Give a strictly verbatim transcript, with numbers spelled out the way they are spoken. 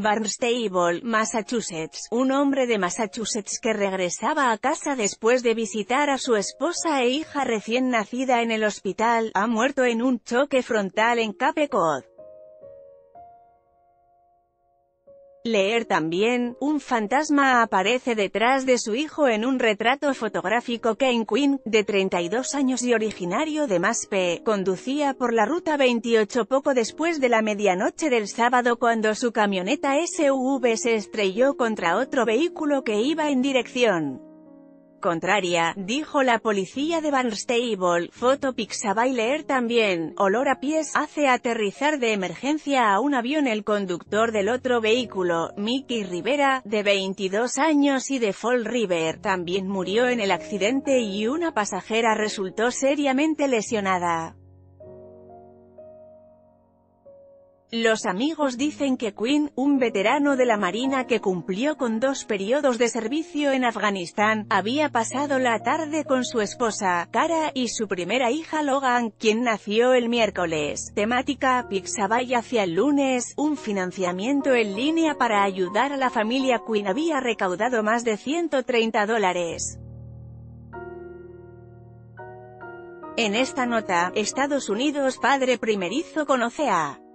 Barnstable, Massachusetts. Un hombre de Massachusetts que regresaba a casa después de visitar a su esposa e hija recién nacida en el hospital, ha muerto en un choque frontal en Cape Cod. Leer también, un fantasma aparece detrás de su hijo en un retrato fotográfico. Kane Quinn, de treinta y dos años y originario de Maspe, conducía por la ruta veintiocho poco después de la medianoche del sábado cuando su camioneta S U V se estrelló contra otro vehículo que iba en dirección contraria, dijo la policía de Barnstable. Foto Pixabay. Leer también, olor a pies, hace aterrizar de emergencia a un avión. El conductor del otro vehículo, Mickey Rivera, de veintidós años y de Fall River, también murió en el accidente y una pasajera resultó seriamente lesionada. Los amigos dicen que Quinn, un veterano de la Marina que cumplió con dos periodos de servicio en Afganistán, había pasado la tarde con su esposa, Cara, y su primera hija Logan, quien nació el miércoles. Temática Pixabay. Hacia el lunes, un financiamiento en línea para ayudar a la familia Quinn había recaudado más de ciento treinta dólares. En esta nota, Estados Unidos. Padre primerizo conoce a